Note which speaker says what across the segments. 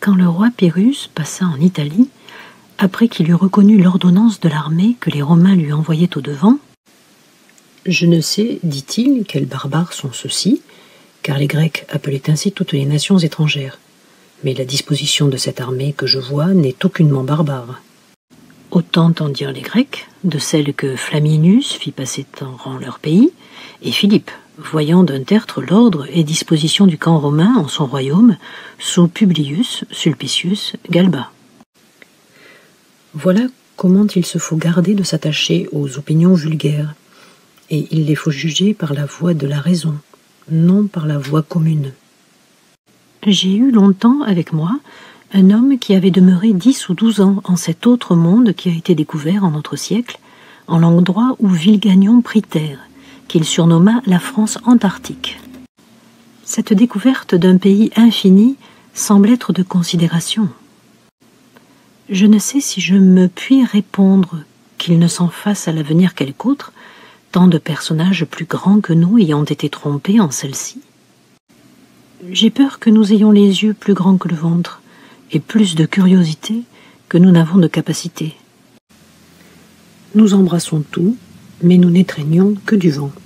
Speaker 1: Quand le roi Pyrrhus passa en Italie, après qu'il eut reconnu l'ordonnance de l'armée que les Romains lui envoyaient au-devant, « Je ne sais, dit-il, quels barbares sont ceux-ci, car les Grecs appelaient ainsi toutes les nations étrangères. Mais la disposition de cette armée que je vois n'est aucunement barbare. » Autant en dire les Grecs, de celle que Flamininus fit passer en leur pays, et Philippe, voyant d'un tertre l'ordre et disposition du camp romain en son royaume, sous Publius Sulpicius Galba. Voilà comment il se faut garder de s'attacher aux opinions vulgaires, et il les faut juger par la voie de la raison, non par la voie commune. J'ai eu longtemps avec moi un homme qui avait demeuré 10 ou 12 ans en cet autre monde qui a été découvert en notre siècle, en l'endroit où Villegagnon prit terre, qu'il surnomma la France antarctique. Cette découverte d'un pays infini semble être de considération. Je ne sais si je me puis répondre qu'il ne s'en fasse à l'avenir quelque autre, tant de personnages plus grands que nous ayant été trompés en celle-ci. J'ai peur que nous ayons les yeux plus grands que le ventre, et plus de curiosité que nous n'avons de capacité. Nous embrassons tout, mais nous n'étreignons que du vent.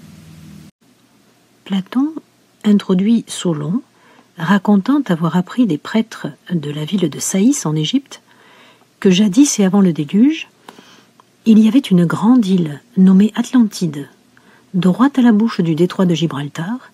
Speaker 1: Platon introduit Solon, racontant avoir appris des prêtres de la ville de Saïs en Égypte, que jadis et avant le déluge, il y avait une grande île nommée Atlantide, droite à la bouche du détroit de Gibraltar,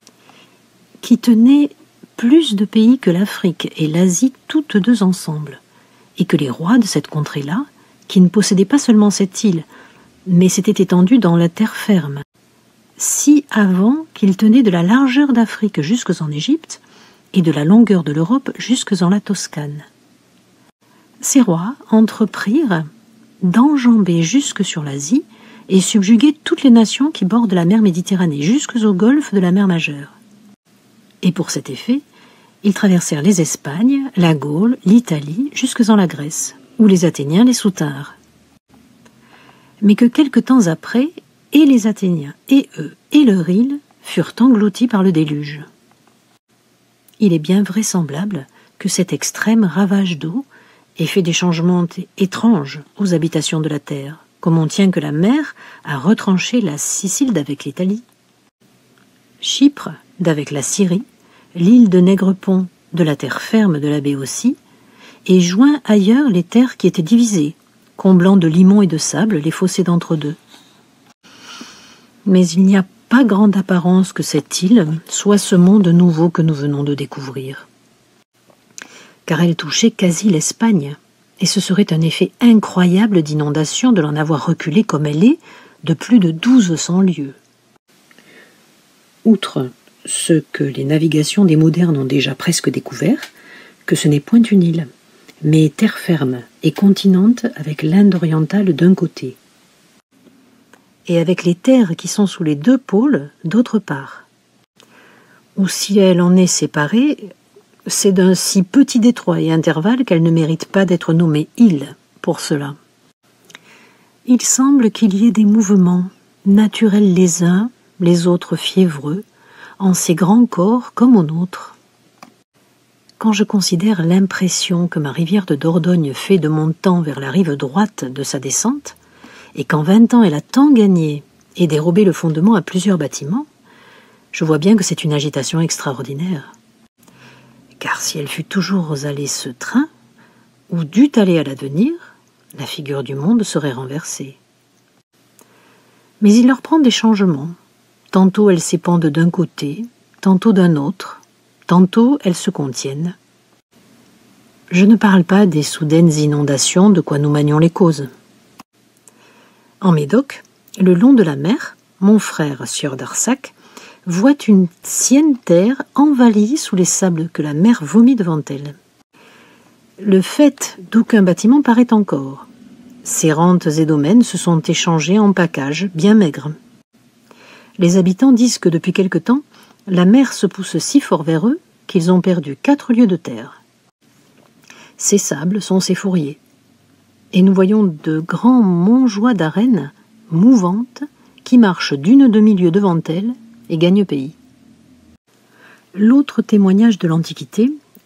Speaker 1: qui tenait plus de pays que l'Afrique et l'Asie toutes deux ensemble, et que les rois de cette contrée-là, qui ne possédaient pas seulement cette île, mais s'étaient étendus dans la terre ferme, si avant qu'ils tenaient de la largeur d'Afrique jusques en Égypte, et de la longueur de l'Europe jusques en la Toscane. Ces rois entreprirent d'enjamber jusque sur l'Asie et subjuguer toutes les nations qui bordent la mer Méditerranée jusque au golfe de la mer Majeure. Et pour cet effet, ils traversèrent les Espagnes, la Gaule, l'Italie, jusque en la Grèce, où les Athéniens les soutinrent. Mais que quelque temps après, et les Athéniens, et eux, et leur île, furent engloutis par le déluge. Il est bien vraisemblable que cet extrême ravage d'eau ait fait des changements étranges aux habitations de la terre, comme on tient que la mer a retranché la Sicile d'avec l'Italie, Chypre d'avec la Syrie, l'île de Négrepont de la terre ferme de la Béotie, et joint ailleurs les terres qui étaient divisées, comblant de limon et de sable les fossés d'entre deux. Mais il n'y a pas grande apparence que cette île soit ce monde nouveau que nous venons de découvrir, car elle touchait quasi l'Espagne, et ce serait un effet incroyable d'inondation de l'en avoir reculée comme elle est, de plus de 1200 lieues. Outre ce que les navigations des modernes ont déjà presque découvert, que ce n'est point une île, mais terre ferme et continente avec l'Inde orientale d'un côté, et avec les terres qui sont sous les deux pôles d'autre part. Ou si elle en est séparée, c'est d'un si petit détroit et intervalle qu'elle ne mérite pas d'être nommée île pour cela. Il semble qu'il y ait des mouvements, naturels les uns, les autres fiévreux, en ces grands corps comme au nôtre. Quand je considère l'impression que ma rivière de Dordogne fait de montant vers la rive droite de sa descente, et qu'en 20 ans elle a tant gagné et dérobé le fondement à plusieurs bâtiments, je vois bien que c'est une agitation extraordinaire. Car si elle fût toujours allée ce train, ou dût aller à l'avenir, la figure du monde serait renversée. Mais il leur prend des changements. Tantôt elles s'épandent d'un côté, tantôt d'un autre, tantôt elles se contiennent. Je ne parle pas des soudaines inondations de quoi nous manions les causes. En Médoc, le long de la mer, mon frère, sieur d'Arsac, voit une sienne terre envahie sous les sables que la mer vomit devant elle. Le fait d'aucun bâtiment paraît encore. Ces rentes et domaines se sont échangés en packages bien maigres. Les habitants disent que depuis quelque temps, la mer se pousse si fort vers eux qu'ils ont perdu 4 lieues de terre. Ces sables sont ces fourriers. Et nous voyons de grands montjoies d'arènes mouvantes qui marchent d'une demi-lieue devant elles et gagnent pays. L'autre témoignage de l'Antiquité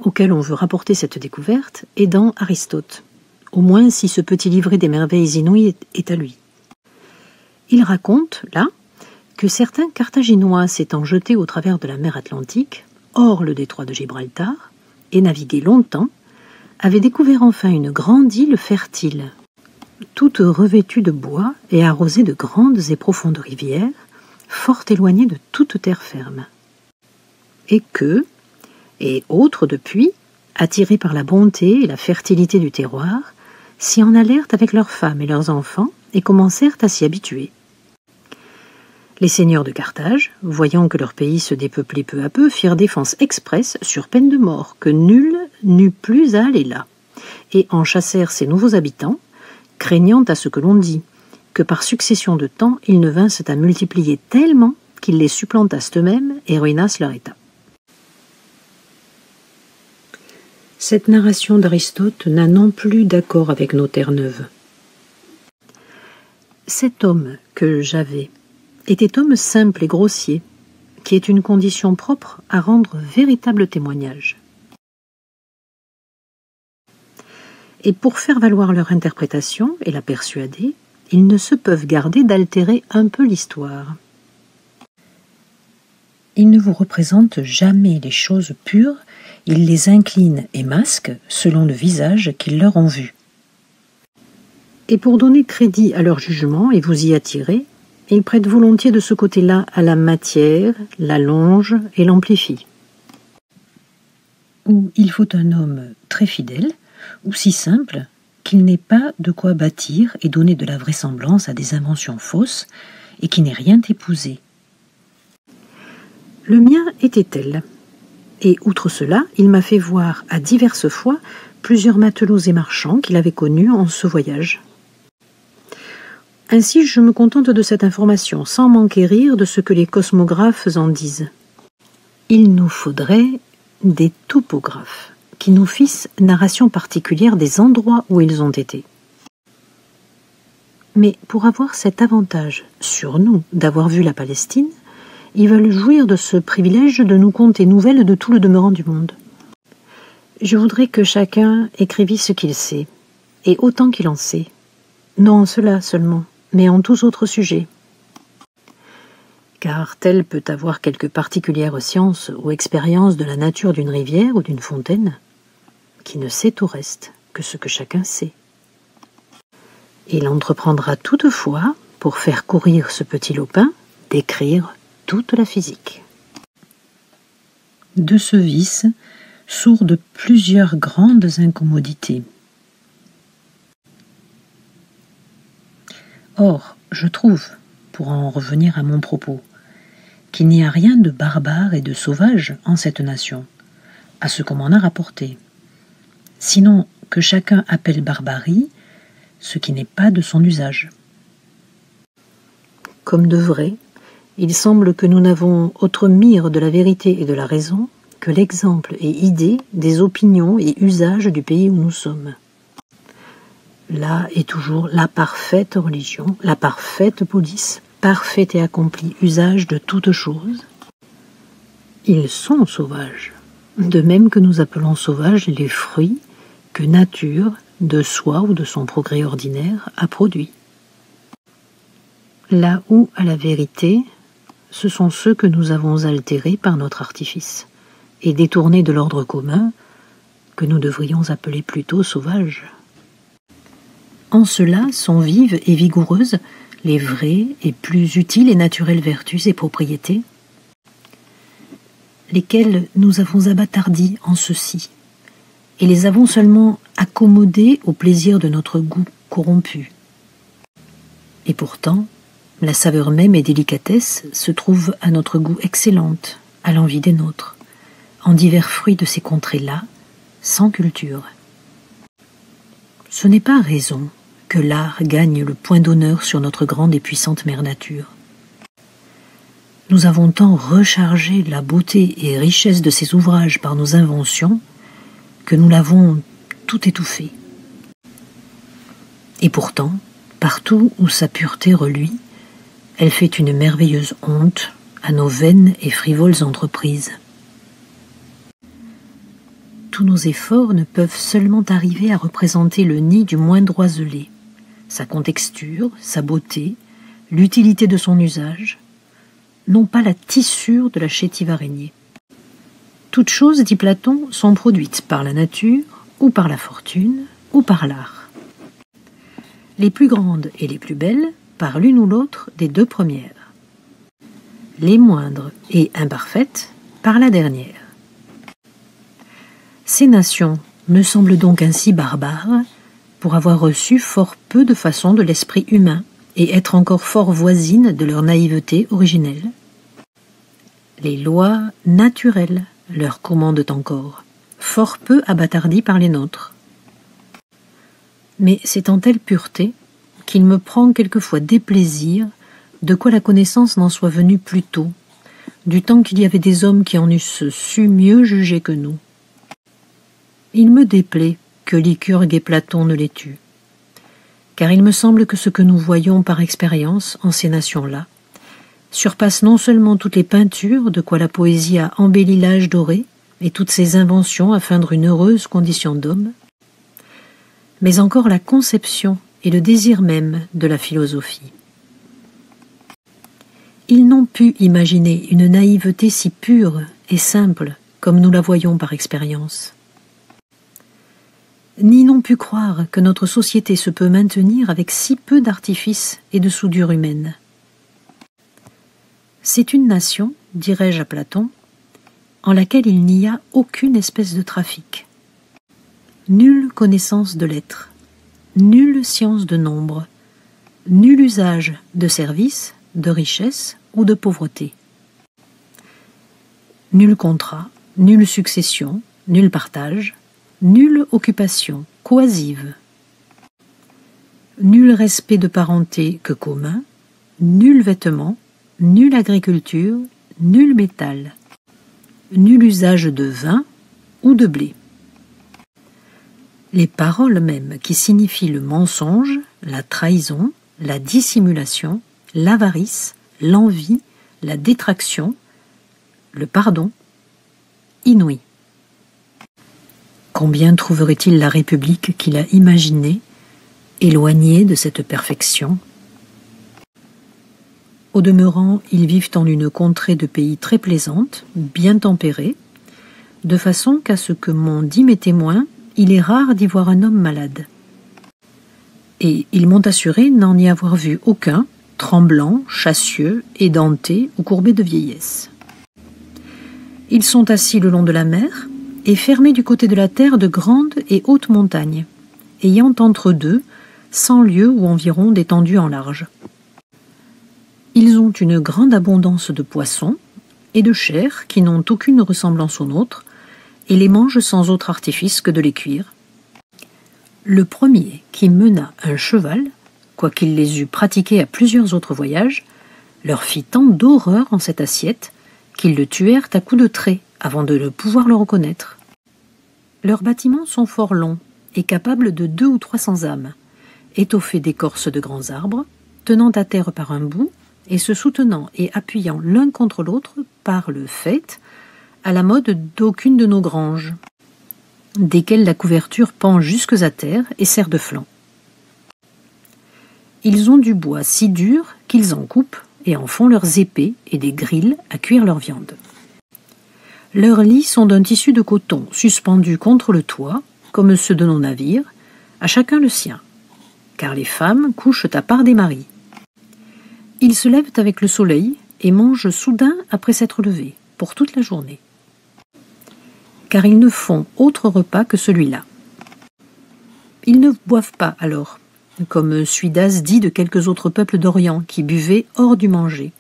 Speaker 1: auquel on veut rapporter cette découverte est dans Aristote, au moins si ce petit livret des merveilles inouïes est à lui. Il raconte, là, que certains Carthaginois s'étant jetés au travers de la mer Atlantique, hors le détroit de Gibraltar, et navigué longtemps, avaient découvert enfin une grande île fertile, toute revêtue de bois et arrosée de grandes et profondes rivières, fort éloignée de toute terre ferme. Et que, et autres depuis, attirés par la bonté et la fertilité du terroir, s'y en allèrent avec leurs femmes et leurs enfants et commencèrent à s'y habituer. Les seigneurs de Carthage, voyant que leur pays se dépeuplait peu à peu, firent défense expresse sur peine de mort, que nul n'eût plus à aller là, et en chassèrent ces nouveaux habitants, craignant à ce que l'on dit, que par succession de temps ils ne vinssent à multiplier tellement qu'ils les supplantassent eux-mêmes et ruinassent leur état. Cette narration d'Aristote n'a non plus d'accord avec nos Terre-Neuve. Cet homme que j'avais était homme simple et grossier, qui est une condition propre à rendre véritable témoignage. Et pour faire valoir leur interprétation et la persuader, ils ne se peuvent garder d'altérer un peu l'histoire. Ils ne vous représentent jamais les choses pures, ils les inclinent et masquent selon le visage qu'ils leur ont vu. Et pour donner crédit à leur jugement et vous y attirer, ils prêtent volontiers de ce côté-là à la matière, l'allongent et l'amplifient. Ou il faut un homme très fidèle, ou si simple qu'il n'ait pas de quoi bâtir et donner de la vraisemblance à des inventions fausses, et qui n'ait rien épousé. Le mien était tel, et outre cela, il m'a fait voir à diverses fois plusieurs matelots et marchands qu'il avait connus en ce voyage. Ainsi, je me contente de cette information, sans m'enquérir de ce que les cosmographes en disent. Il nous faudrait des topographes, qui nous fissent narration particulière des endroits où ils ont été. Mais pour avoir cet avantage sur nous d'avoir vu la Palestine, ils veulent jouir de ce privilège de nous conter nouvelles de tout le demeurant du monde. Je voudrais que chacun écrivît ce qu'il sait, et autant qu'il en sait. Non en cela seulement, mais en tous autres sujets. Car tel peut avoir quelque particulière science ou expérience de la nature d'une rivière ou d'une fontaine, qui ne sait au reste que ce que chacun sait. Il entreprendra toutefois, pour faire courir ce petit lopin, d'écrire toute la physique. De ce vice sourdent plusieurs grandes incommodités. Or, je trouve, pour en revenir à mon propos, qu'il n'y a rien de barbare et de sauvage en cette nation, à ce qu'on m'en a rapporté, sinon que chacun appelle barbarie ce qui n'est pas de son usage. Comme de vrai, il semble que nous n'avons autre mire de la vérité et de la raison que l'exemple et idée des opinions et usages du pays où nous sommes. Là est toujours la parfaite religion, la parfaite police, parfait et accompli usage de toutes choses. Ils sont sauvages, de même que nous appelons sauvages les fruits que nature, de soi ou de son progrès ordinaire, a produits. Là où, à la vérité, ce sont ceux que nous avons altérés par notre artifice, et détournés de l'ordre commun, que nous devrions appeler plutôt sauvages. En cela sont vives et vigoureuses les vraies et plus utiles et naturelles vertus et propriétés, lesquelles nous avons abattardis en ceci, et les avons seulement accommodées au plaisir de notre goût corrompu. Et pourtant, la saveur même et délicatesse se trouve à notre goût excellente, à l'envi des nôtres, en divers fruits de ces contrées-là, sans culture. Ce n'est pas raison que l'art gagne le point d'honneur sur notre grande et puissante mère nature. Nous avons tant rechargé la beauté et richesse de ces ouvrages par nos inventions que nous l'avons tout étouffé. Et pourtant, partout où sa pureté reluit, elle fait une merveilleuse honte à nos vaines et frivoles entreprises. tous nos efforts ne peuvent seulement arriver à représenter le nid du moindre oiselet, sa contexture, sa beauté, l'utilité de son usage, non pas la tissure de la chétive araignée. Toutes choses, dit Platon, sont produites par la nature, ou par la fortune, ou par l'art. Les plus grandes et les plus belles par l'une ou l'autre des deux premières. Les moindres et imparfaites par la dernière. Ces nations me semblent donc ainsi barbares pour avoir reçu fort peu de façons de l'esprit humain et être encore fort voisines de leur naïveté originelle. Les lois naturelles leur commandent encore, fort peu abattardies par les nôtres. Mais c'est en telle pureté qu'il me prend quelquefois déplaisir de quoi la connaissance n'en soit venue plus tôt, du temps qu'il y avait des hommes qui en eussent su mieux juger que nous. Il me déplaît que Lycurgue et Platon ne l'aient eu, car il me semble que ce que nous voyons par expérience en ces nations-là surpasse non seulement toutes les peintures de quoi la poésie a embelli l'âge doré et toutes ses inventions à feindre une heureuse condition d'homme, mais encore la conception et le désir même de la philosophie. Ils n'ont pu imaginer une naïveté si pure et simple comme nous la voyons par expérience. Ni n'ont pu croire que notre société se peut maintenir avec si peu d'artifice et de soudure humaine. C'est une nation, dirais-je à Platon, en laquelle il n'y a aucune espèce de trafic. Nulle connaissance de l'être, nulle science de nombre, nul usage de service, de richesse ou de pauvreté. Nul contrat, nulle succession, nul partage, nulle occupation cohesive, nul respect de parenté que commun, nul vêtement, nulle agriculture, nul métal, nul usage de vin ou de blé. Les paroles mêmes qui signifient le mensonge, la trahison, la dissimulation, l'avarice, l'envie, la détraction, le pardon, inouï. Combien trouverait-il la République qu'il a imaginée, éloignée de cette perfection? Au demeurant, ils vivent en une contrée de pays très plaisante, bien tempérée, de façon qu'à ce que m'ont dit mes témoins, il est rare d'y voir un homme malade. Et ils m'ont assuré n'en y avoir vu aucun, tremblant, chassieux, édenté ou courbé de vieillesse. Ils sont assis le long de la mer et fermés du côté de la terre de grandes et hautes montagnes, ayant entre deux 100 lieues ou environ d'étendue en large. Ils ont une grande abondance de poissons et de chair qui n'ont aucune ressemblance aux nôtres et les mangent sans autre artifice que de les cuire. Le premier qui mena un cheval, quoiqu'il les eût pratiqués à plusieurs autres voyages, leur fit tant d'horreur en cette assiette qu'ils le tuèrent à coups de trait avant de pouvoir le reconnaître. Leurs bâtiments sont fort longs et capables de 200 ou 300 âmes, étoffés d'écorces de grands arbres, tenant à terre par un bout et se soutenant et appuyant l'un contre l'autre par le faîte, à la mode d'aucune de nos granges, desquelles la couverture pend jusques à terre et sert de flanc. Ils ont du bois si dur qu'ils en coupent et en font leurs épées et des grilles à cuire leur viande. Leurs lits sont d'un tissu de coton suspendu contre le toit, comme ceux de nos navires, à chacun le sien, car les femmes couchent à part des maris. Ils se lèvent avec le soleil et mangent soudain après s'être levés, pour toute la journée. Car ils ne font autre repas que celui-là. Ils ne boivent pas alors, comme Suidas dit de quelques autres peuples d'Orient qui buvaient hors du manger.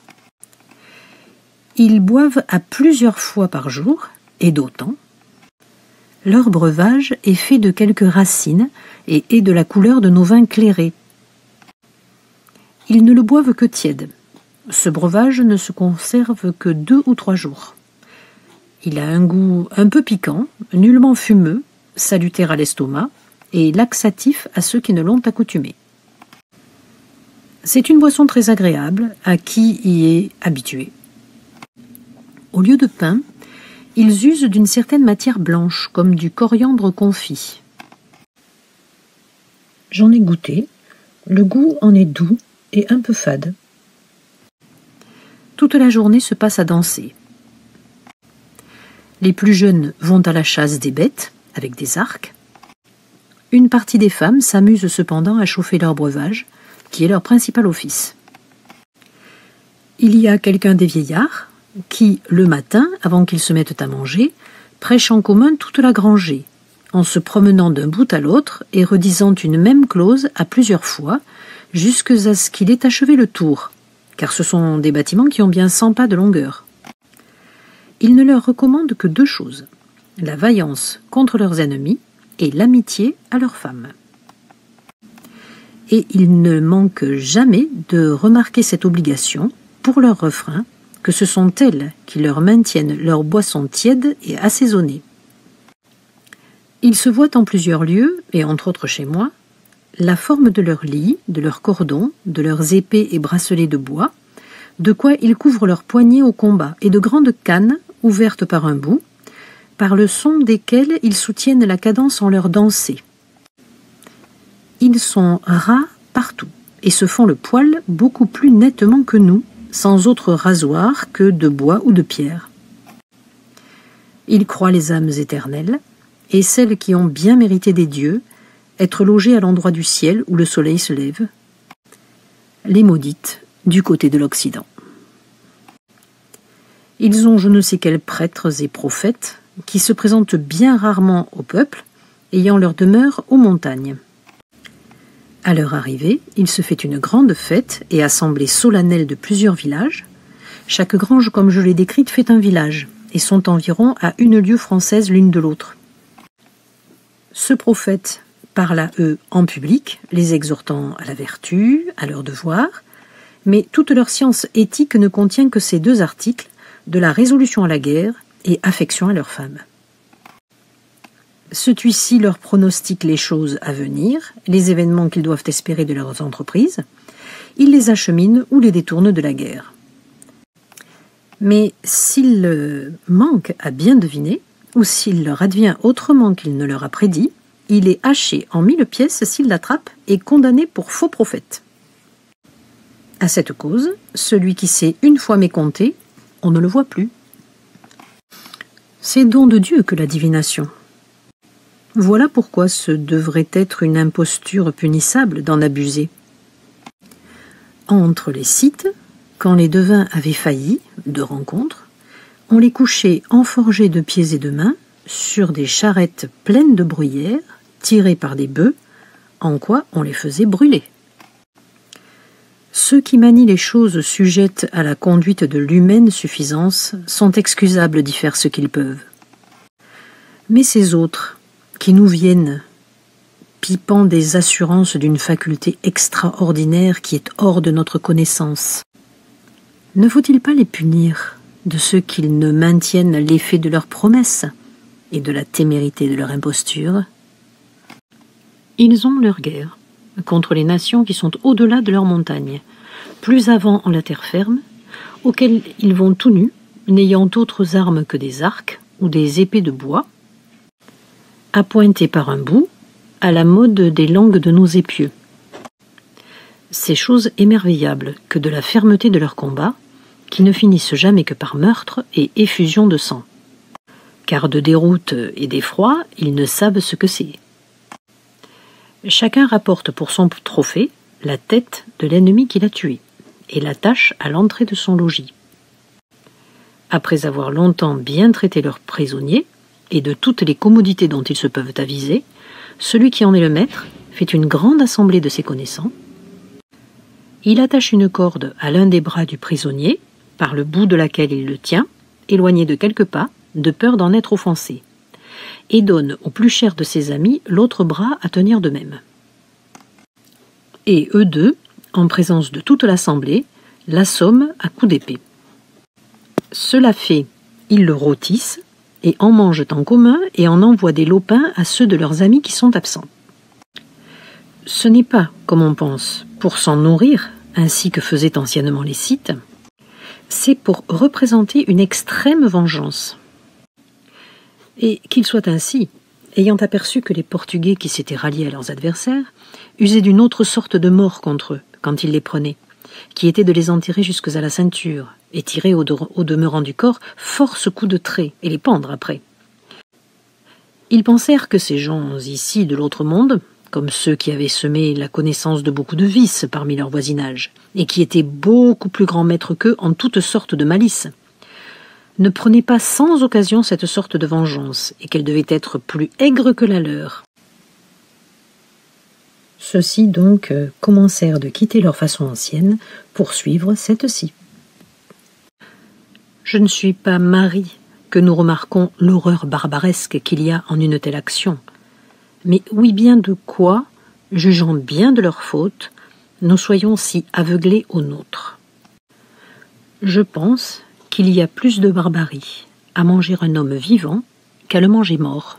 Speaker 1: Ils boivent à plusieurs fois par jour, et d'autant. Leur breuvage est fait de quelques racines et est de la couleur de nos vins clairés. Ils ne le boivent que tiède. Ce breuvage ne se conserve que 2 ou 3 jours. Il a un goût un peu piquant, nullement fumeux, salutaire à l'estomac et laxatif à ceux qui ne l'ont accoutumé. C'est une boisson très agréable à qui y est habitué. Au lieu de pain, Ils usent d'une certaine matière blanche, comme du coriandre confit. J'en ai goûté. Le goût en est doux et un peu fade. Toute la journée se passe à danser. Les plus jeunes vont à la chasse des bêtes, avec des arcs. Une partie des femmes s'amuse cependant à chauffer leur breuvage, qui est leur principal office. Il y a quelqu'un des vieillards qui, le matin, avant qu'ils se mettent à manger, prêchent en commun toute la grangée, en se promenant d'un bout à l'autre et redisant une même clause à plusieurs fois, jusqu'à ce qu'il ait achevé le tour, car ce sont des bâtiments qui ont bien 100 pas de longueur. Il ne leur recommande que 2 choses, la vaillance contre leurs ennemis et l'amitié à leurs femmes. Et il ne manque jamais de remarquer cette obligation pour leur refrain, que ce sont elles qui leur maintiennent leur boisson tiède et assaisonnée. Ils se voient en plusieurs lieux, et entre autres chez moi, la forme de leurs lits, de leurs cordons, de leurs épées et bracelets de bois, de quoi ils couvrent leurs poignets au combat, et de grandes cannes, ouvertes par un bout, par le son desquelles ils soutiennent la cadence en leur dansée. Ils sont ras partout, et se font le poil beaucoup plus nettement que nous, sans autre rasoir que de bois ou de pierre. Ils croient les âmes éternelles, et celles qui ont bien mérité des dieux, être logées à l'endroit du ciel où le soleil se lève, les maudites du côté de l'Occident. Ils ont je ne sais quels prêtres et prophètes qui se présentent bien rarement au peuple, ayant leur demeure aux montagnes. À leur arrivée, il se fait une grande fête et assemblée solennelle de plusieurs villages. Chaque grange, comme je l'ai décrite, fait un village, et sont environ à 1 lieue française l'une de l'autre. Ce prophète parle à eux en public, les exhortant à la vertu, à leur devoir, mais toute leur science éthique ne contient que ces 2 articles, de la résolution à la guerre et affection à leurs femmes. Celui-ci leur pronostique les choses à venir, les événements qu'ils doivent espérer de leurs entreprises. Il les achemine ou les détourne de la guerre. Mais s'il manque à bien deviner, ou s'il leur advient autrement qu'il ne leur a prédit, il est haché en 1000 pièces s'il l'attrape et condamné pour faux prophète. À cette cause, celui qui s'est une fois mécompté, on ne le voit plus. C'est don de Dieu que la divination. Voilà pourquoi ce devrait être une imposture punissable d'en abuser. Entre les Scythes, quand les devins avaient failli, de rencontre, on les couchait enforgés de pieds et de mains sur des charrettes pleines de bruyères, tirées par des bœufs, en quoi on les faisait brûler. Ceux qui manient les choses sujettes à la conduite de l'humaine suffisance sont excusables d'y faire ce qu'ils peuvent. Mais ces autres, qui nous viennent, pipant des assurances d'une faculté extraordinaire qui est hors de notre connaissance, ne faut-il pas les punir de ce qu'ils ne maintiennent l'effet de leurs promesses et de la témérité de leur imposture? Ils ont leur guerre contre les nations qui sont au-delà de leurs montagnes, plus avant en la terre ferme, auxquelles ils vont tout nus, n'ayant d'autres armes que des arcs ou des épées de bois, appointés par un bout, à la mode des langues de nos épieux. Ces choses émerveillables que de la fermeté de leurs combats, qui ne finissent jamais que par meurtre et effusion de sang. Car de déroute et d'effroi, ils ne savent ce que c'est. Chacun rapporte pour son trophée la tête de l'ennemi qu'il a tué et l'attache à l'entrée de son logis. Après avoir longtemps bien traité leurs prisonniers et de toutes les commodités dont ils se peuvent aviser, celui qui en est le maître fait une grande assemblée de ses connaissants. Il attache une corde à l'un des bras du prisonnier, par le bout de laquelle il le tient, éloigné de quelques pas, de peur d'en être offensé, et donne au plus cher de ses amis l'autre bras à tenir de même. Et eux deux, en présence de toute l'assemblée, l'assomment à coups d'épée. Cela fait, ils le rôtissent, et en mangent en commun et en envoient des lopins à ceux de leurs amis qui sont absents. Ce n'est pas, comme on pense, pour s'en nourrir, ainsi que faisaient anciennement les Scythes, c'est pour représenter une extrême vengeance. Et qu'il soit ainsi, ayant aperçu que les Portugais qui s'étaient ralliés à leurs adversaires usaient d'une autre sorte de mort contre eux quand ils les prenaient, qui était de les enterrer jusque à la ceinture et tirer au demeurant du corps force coups de trait et les pendre après. Ils pensèrent que ces gens ici de l'autre monde, comme ceux qui avaient semé la connaissance de beaucoup de vices parmi leur voisinage, et qui étaient beaucoup plus grands maîtres qu'eux en toutes sortes de malices, ne prenaient pas sans occasion cette sorte de vengeance, et qu'elle devait être plus aigre que la leur. Ceux-ci donc commencèrent de quitter leur façon ancienne pour suivre cette-ci. Je ne suis pas Marie que nous remarquons l'horreur barbaresque qu'il y a en une telle action, mais oui bien de quoi, jugeant bien de leur faute, nous soyons si aveuglés aux nôtres. Je pense qu'il y a plus de barbarie à manger un homme vivant qu'à le manger mort,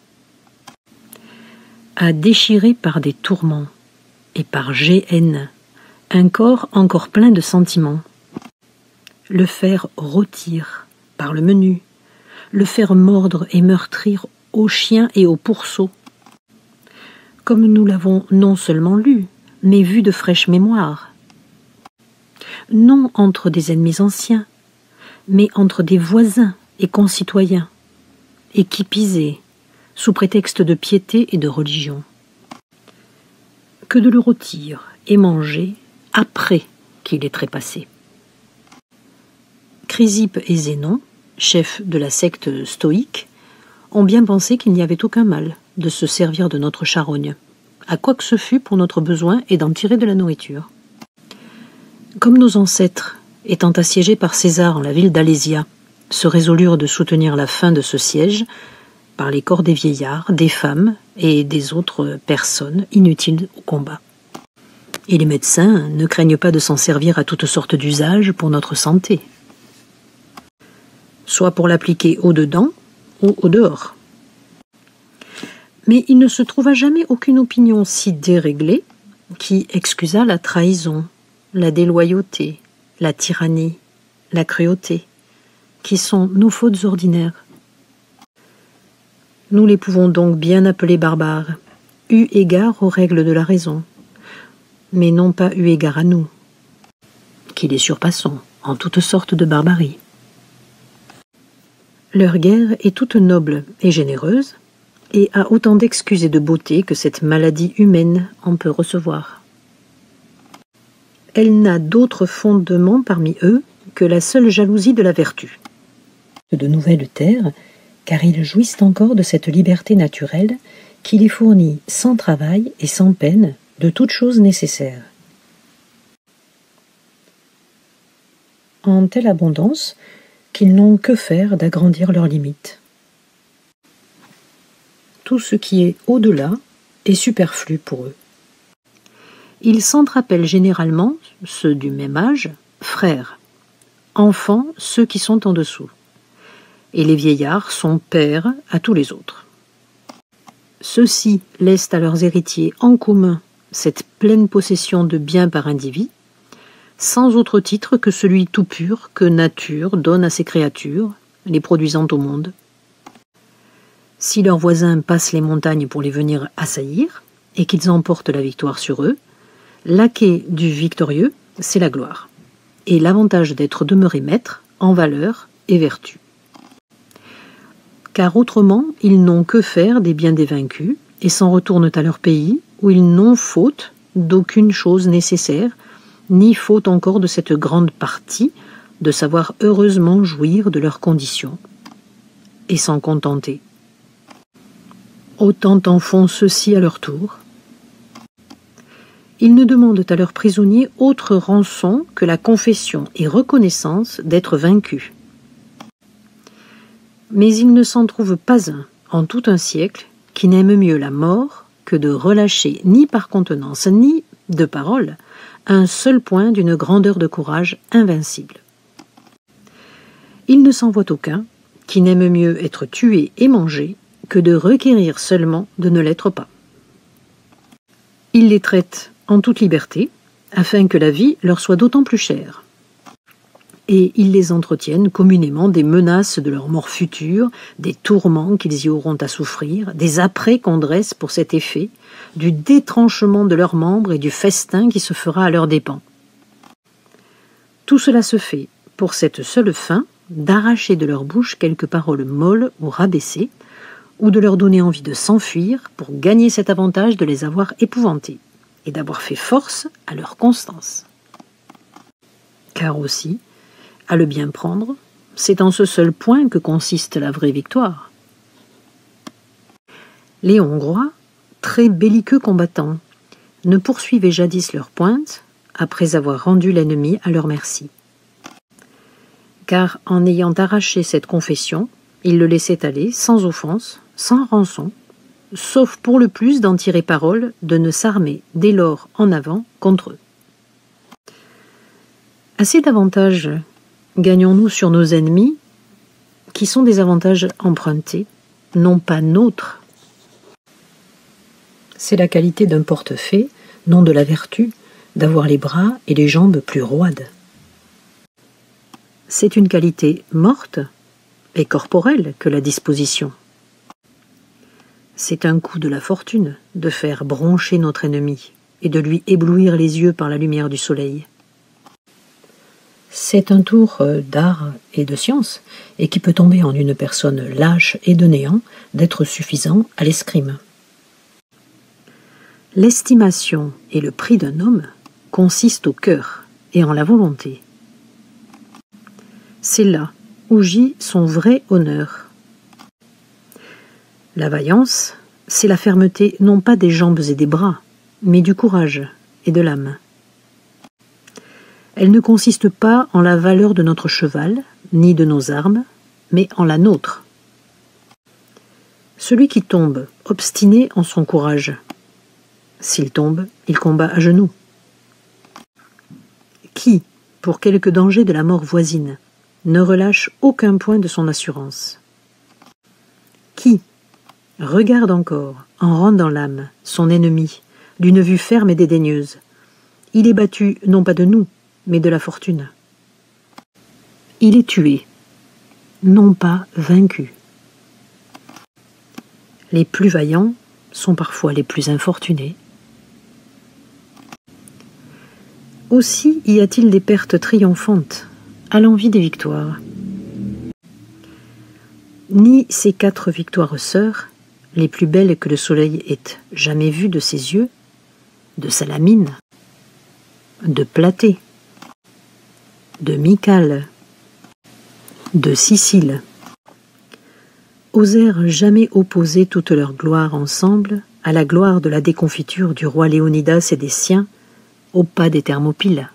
Speaker 1: à déchirer par des tourments et par géhenne un corps encore plein de sentiments, le faire rôtir par le menu, le faire mordre et meurtrir aux chiens et aux pourceaux, comme nous l'avons non seulement lu, mais vu de fraîche mémoire, non entre des ennemis anciens, mais entre des voisins et concitoyens, et qui pisaient, sous prétexte de piété et de religion, que de le rôtir et manger après qu'il ait trépassé. Chrysippe et Zénon, chefs de la secte stoïque, ont bien pensé qu'il n'y avait aucun mal de se servir de notre charogne, à quoi que ce fût pour notre besoin et d'en tirer de la nourriture. Comme nos ancêtres, étant assiégés par César en la ville d'Alésia, se résolurent de soutenir la fin de ce siège par les corps des vieillards, des femmes et des autres personnes inutiles au combat. Et les médecins ne craignent pas de s'en servir à toutes sortes d'usages pour notre santé, soit pour l'appliquer au-dedans ou au-dehors. Mais il ne se trouva jamais aucune opinion si déréglée qui excusât la trahison, la déloyauté, la tyrannie, la cruauté, qui sont nos fautes ordinaires. Nous les pouvons donc bien appeler barbares, eu égard aux règles de la raison, mais non pas eu égard à nous, qui les surpassons en toutes sortes de barbarie. Leur guerre est toute noble et généreuse, et a autant d'excuses et de beauté que cette maladie humaine en peut recevoir. Elle n'a d'autre fondement parmi eux que la seule jalousie de la vertu. De nouvelles terres, car ils jouissent encore de cette liberté naturelle qui les fournit sans travail et sans peine de toutes choses nécessaires. En telle abondance qu'ils n'ont que faire d'agrandir leurs limites. Tout ce qui est au-delà est superflu pour eux. Ils s'entr'appellent généralement, ceux du même âge, frères, enfants ceux qui sont en dessous, et les vieillards sont pères à tous les autres. Ceux-ci laissent à leurs héritiers en commun cette pleine possession de biens par individu, sans autre titre que celui tout pur que nature donne à ses créatures, les produisant au monde. Si leurs voisins passent les montagnes pour les venir assaillir, et qu'ils emportent la victoire sur eux, l'acquet du victorieux, c'est la gloire, et l'avantage d'être demeuré maître en valeur et vertu. Car autrement, ils n'ont que faire des biens des vaincus, et s'en retournent à leur pays, où ils n'ont faute d'aucune chose nécessaire, ni faute encore de cette grande partie, de savoir heureusement jouir de leurs conditions, et s'en contenter. Autant en font ceux-ci à leur tour. Ils ne demandent à leurs prisonniers autre rançon que la confession et reconnaissance d'être vaincus. Mais il ne s'en trouve pas un, en tout un siècle, qui n'aime mieux la mort que de relâcher ni par contenance ni de parole un seul point d'une grandeur de courage invincible. Il ne s'en voit aucun qui n'aime mieux être tué et mangé que de requérir seulement de ne l'être pas. Il les traite en toute liberté, afin que la vie leur soit d'autant plus chère. et ils les entretiennent communément des menaces de leur mort future, des tourments qu'ils y auront à souffrir, des apprêts qu'on dresse pour cet effet, du détranchement de leurs membres et du festin qui se fera à leurs dépens. Tout cela se fait pour cette seule fin, d'arracher de leur bouche quelques paroles molles ou rabaissées, ou de leur donner envie de s'enfuir pour gagner cet avantage de les avoir épouvantés, et d'avoir fait force à leur constance. Car aussi, à le bien prendre, c'est en ce seul point que consiste la vraie victoire. Les Hongrois, très belliqueux combattants, ne poursuivaient jadis leur pointe après avoir rendu l'ennemi à leur merci. Car en ayant arraché cette confession, ils le laissaient aller sans offense, sans rançon, sauf pour le plus d'en tirer parole, de ne s'armer dès lors en avant contre eux. Assez d'avantages gagnons-nous sur nos ennemis, qui sont des avantages empruntés, non pas nôtres. C'est la qualité d'un portefaix, non de la vertu, d'avoir les bras et les jambes plus roides. C'est une qualité morte et corporelle que la disposition. C'est un coup de la fortune de faire broncher notre ennemi et de lui éblouir les yeux par la lumière du soleil. C'est un tour d'art et de science, et qui peut tomber en une personne lâche et de néant, d'être suffisant à l'escrime. L'estimation et le prix d'un homme consistent au cœur et en la volonté. C'est là où gît son vrai honneur. La vaillance, c'est la fermeté non pas des jambes et des bras, mais du courage et de l'âme. Elle ne consiste pas en la valeur de notre cheval, ni de nos armes, mais en la nôtre. Celui qui tombe, obstiné en son courage. S'il tombe, il combat à genoux. Qui, pour quelque danger de la mort voisine, ne relâche aucun point de son assurance. Qui regarde encore, en rendant l'âme, son ennemi, d'une vue ferme et dédaigneuse. Il est battu non pas de nous, mais de la fortune. Il est tué, non pas vaincu. Les plus vaillants sont parfois les plus infortunés. Aussi y a-t-il des pertes triomphantes, à l'envi des victoires. Ni ces 4 victoires sœurs, les plus belles que le soleil ait jamais vues de ses yeux, de Salamine, de Platée, de Mycale, de Sicile, osèrent jamais opposer toute leur gloire ensemble à la gloire de la déconfiture du roi Léonidas et des siens au pas des Thermopyles.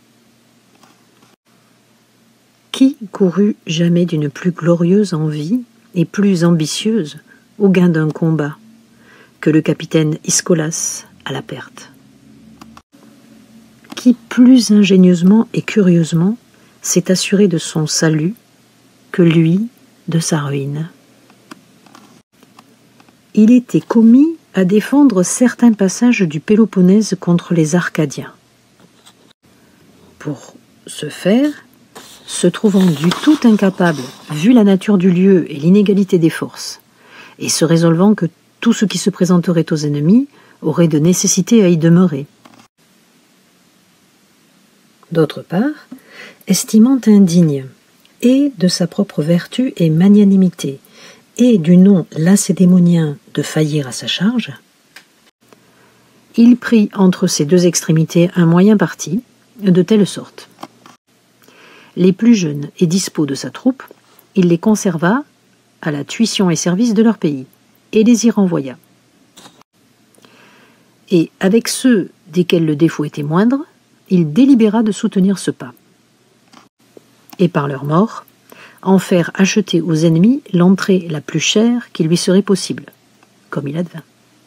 Speaker 1: Qui courut jamais d'une plus glorieuse envie et plus ambitieuse au gain d'un combat que le capitaine Iskolas à la perte? Qui plus ingénieusement et curieusement s'est assuré de son salut que lui de sa ruine? Il était commis à défendre certains passages du Péloponnèse contre les Arcadiens. Pour ce faire, se trouvant du tout incapable, vu la nature du lieu et l'inégalité des forces, et se résolvant que tout ce qui se présenterait aux ennemis aurait de nécessité à y demeurer. D'autre part, estimant indigne, et de sa propre vertu et magnanimité, et du nom lacédémonien de faillir à sa charge, il prit entre ces 2 extrémités un moyen parti, de telle sorte. Les plus jeunes et dispos de sa troupe, il les conserva à la tuition et service de leur pays, et les y renvoya. Et avec ceux desquels le défaut était moindre, il délibéra de soutenir ce pas, et par leur mort, en faire acheter aux ennemis l'entrée la plus chère qui lui serait possible, comme il advint.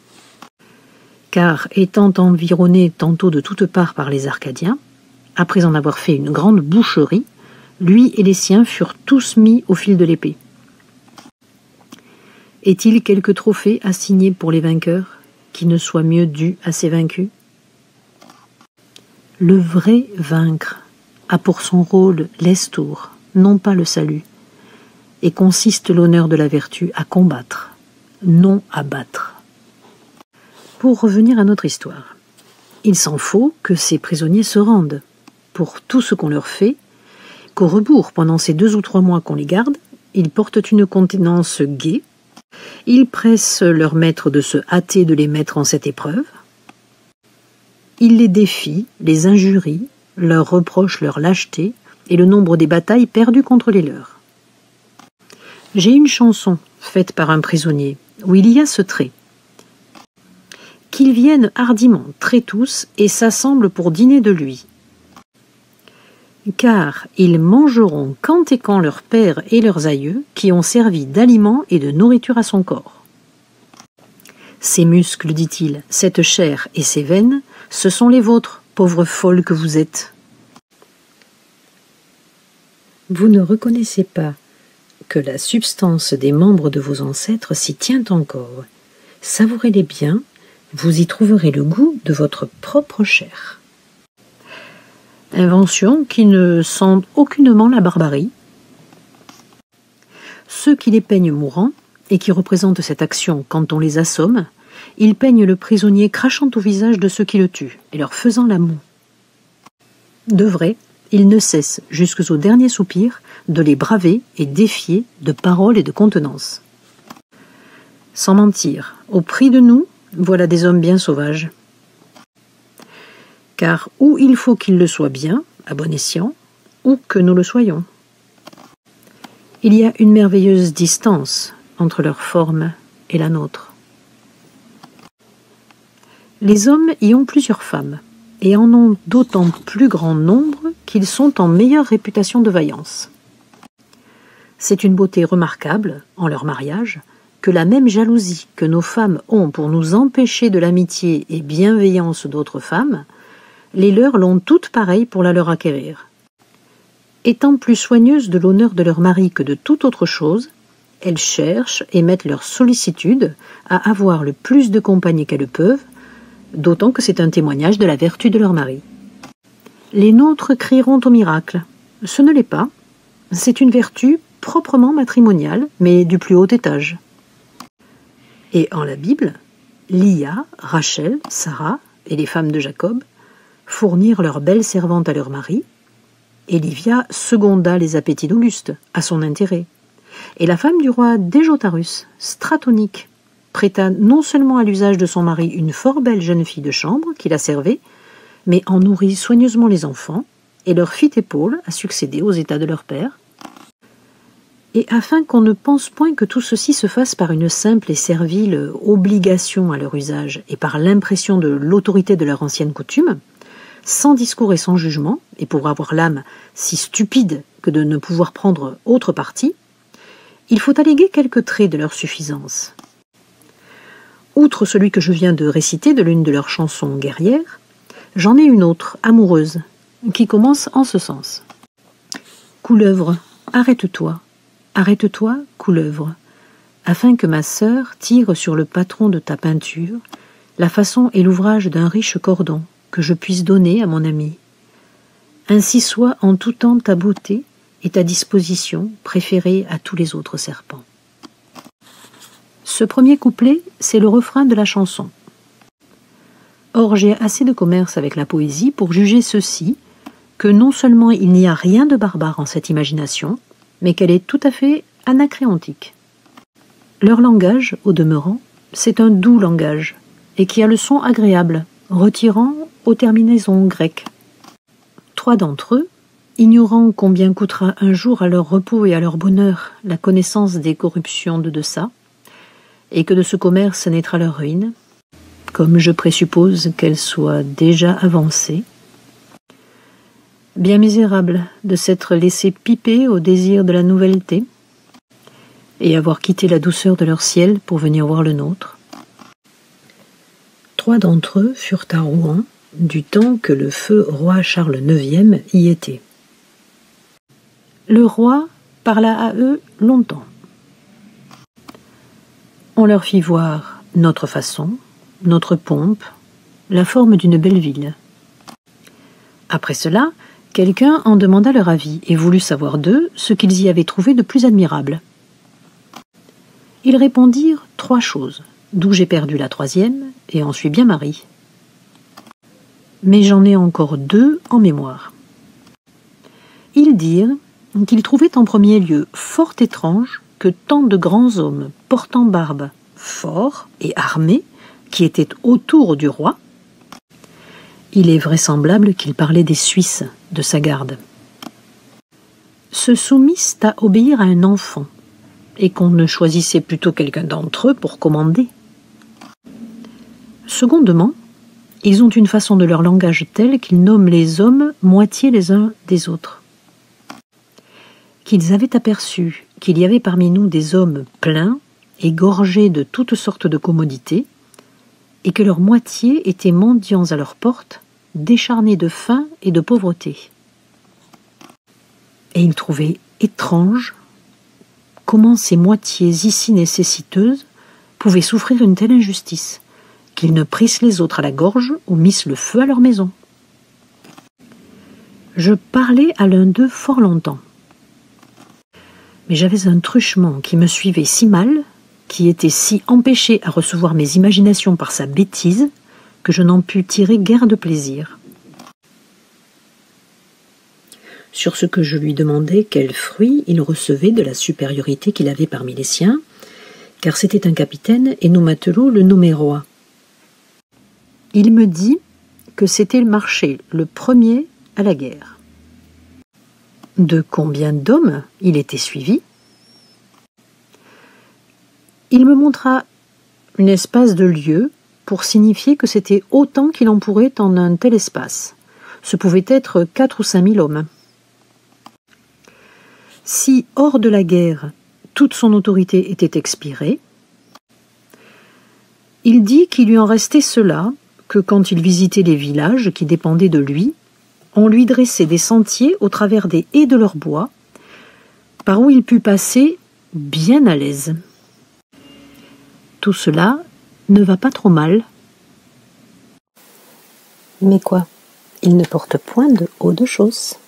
Speaker 1: Car, étant environné tantôt de toutes parts par les Arcadiens, après en avoir fait une grande boucherie, lui et les siens furent tous mis au fil de l'épée. Est-il quelque trophée assigné pour les vainqueurs qui ne soit mieux dû à ces vaincus? Le vrai vaincre a pour son rôle l'estour, non pas le salut, et consiste l'honneur de la vertu à combattre, non à battre. Pour revenir à notre histoire, il s'en faut que ces prisonniers se rendent, pour tout ce qu'on leur fait, qu'au rebours, pendant ces 2 ou 3 mois qu'on les garde, ils portent une contenance gaie, ils pressent leur maître de se hâter de les mettre en cette épreuve, ils les défient, les injurient, leur reprochent leur lâcheté et le nombre des batailles perdues contre les leurs. J'ai une chanson faite par un prisonnier où il y a ce trait. Qu'ils viennent hardiment, très tous, et s'assemblent pour dîner de lui. Car ils mangeront quand et quand leurs pères et leurs aïeux qui ont servi d'aliments et de nourriture à son corps. Ces muscles, dit-il, cette chair et ces veines, ce sont les vôtres, pauvres folles que vous êtes. Vous ne reconnaissez pas que la substance des membres de vos ancêtres s'y tient encore. Savourez-les bien, vous y trouverez le goût de votre propre chair. Invention qui ne sent aucunement la barbarie. Ceux qui les peignent mourants, et qui représentent cette action quand on les assomme, ils peignent le prisonnier crachant au visage de ceux qui le tuent, et leur faisant la moue. De vrai, ils ne cessent, jusqu'au dernier soupir, de les braver et défier de paroles et de contenance. Sans mentir, au prix de nous, voilà des hommes bien sauvages. Car ou il faut qu'ils le soient bien, à bon escient, ou que nous le soyons. Il y a une merveilleuse distance entre leur forme et la nôtre. Les hommes y ont plusieurs femmes, et en ont d'autant plus grand nombre qu'ils sont en meilleure réputation de vaillance. C'est une beauté remarquable, en leur mariage, que la même jalousie que nos femmes ont pour nous empêcher de l'amitié et bienveillance d'autres femmes, les leurs l'ont toutes pareilles pour la leur acquérir. Étant plus soigneuses de l'honneur de leur mari que de toute autre chose, elles cherchent et mettent leur sollicitude à avoir le plus de compagnies qu'elles peuvent, d'autant que c'est un témoignage de la vertu de leur mari. Les nôtres crieront au miracle. Ce ne l'est pas. C'est une vertu proprement matrimoniale, mais du plus haut étage. Et en la Bible, Lia, Rachel, Sarah et les femmes de Jacob fournirent leurs belles servantes à leur mari, et Livia seconda les appétits d'Auguste, à son intérêt. Et la femme du roi Déjotarus, Stratonique, prêta non seulement à l'usage de son mari une fort belle jeune fille de chambre qui la servait, mais en nourrit soigneusement les enfants, et leur fit épaule à succéder aux états de leur père. Et afin qu'on ne pense point que tout ceci se fasse par une simple et servile obligation à leur usage, et par l'impression de l'autorité de leur ancienne coutume, sans discours et sans jugement, et pour avoir l'âme si stupide que de ne pouvoir prendre autre parti, il faut alléguer quelques traits de leur suffisance. Outre celui que je viens de réciter de l'une de leurs chansons guerrières, j'en ai une autre, amoureuse, qui commence en ce sens. Couleuvre, arrête-toi, arrête-toi, couleuvre, afin que ma sœur tire sur le patron de ta peinture la façon et l'ouvrage d'un riche cordon que je puisse donner à mon ami. Ainsi soit en tout temps ta beauté et ta disposition préférée à tous les autres serpents. Ce premier couplet, c'est le refrain de la chanson. Or, j'ai assez de commerce avec la poésie pour juger ceci, que non seulement il n'y a rien de barbare en cette imagination, mais qu'elle est tout à fait anacréontique. Leur langage, au demeurant, c'est un doux langage, et qui a le son agréable, retirant aux terminaisons grecques. 3 d'entre eux, ignorant combien coûtera un jour à leur repos et à leur bonheur la connaissance des corruptions de deçà, et que de ce commerce naîtra leur ruine, comme je présuppose qu'elle soit déjà avancée, bien misérables de s'être laissés piper au désir de la nouvelleté, et avoir quitté la douceur de leur ciel pour venir voir le nôtre. 3 d'entre eux furent à Rouen, du temps que le feu roi Charles IX y était. Le roi parla à eux longtemps. On leur fit voir notre façon, notre pompe, la forme d'une belle ville. Après cela, Quelqu'un en demanda leur avis et voulut savoir d'eux ce qu'ils y avaient trouvé de plus admirable. Ils répondirent 3 choses, d'où j'ai perdu la 3e et en suis bien mari. Mais j'en ai encore 2 en mémoire. Ils dirent qu'ils trouvaient en premier lieu fort étrange que tant de grands hommes portant barbe, forts et armés, qui étaient autour du roi, il est vraisemblable qu'ils parlaient des Suisses, de sa garde, se soumissent à obéir à un enfant, et qu'on ne choisissait plutôt quelqu'un d'entre eux pour commander. Secondement, ils ont une façon de leur langage telle qu'ils nomment les hommes moitié les uns des autres. Qu'ils avaient aperçu qu'il y avait parmi nous des hommes pleins et gorgés de toutes sortes de commodités, et que leur moitié étaient mendiants à leur porte, décharnés de faim et de pauvreté. Et ils trouvaient étrange comment ces moitiés ici nécessiteuses pouvaient souffrir une telle injustice, qu'ils ne prissent les autres à la gorge ou missent le feu à leur maison. Je parlais à l'un d'eux fort longtemps. Mais j'avais un truchement qui me suivait si mal, qui était si empêché à recevoir mes imaginations par sa bêtise, que je n'en pus tirer guère de plaisir. Sur ce que je lui demandais quel fruit il recevait de la supériorité qu'il avait parmi les siens, car c'était un capitaine et nos matelots le nommaient roi. Il me dit que c'était marché le premier à la guerre. De combien d'hommes il était suivi? Il me montra une espace de lieu pour signifier que c'était autant qu'il en pourrait en un tel espace. Ce pouvait être 4 ou 5 000 hommes. Si, hors de la guerre, toute son autorité était expirée, il dit qu'il lui en restait cela, que quand il visitait les villages qui dépendaient de lui, on lui dressait des sentiers au travers des haies de leur bois, par où il put passer bien à l'aise. Tout cela ne va pas trop mal. Mais quoi, il ne porte point de haut de chausse.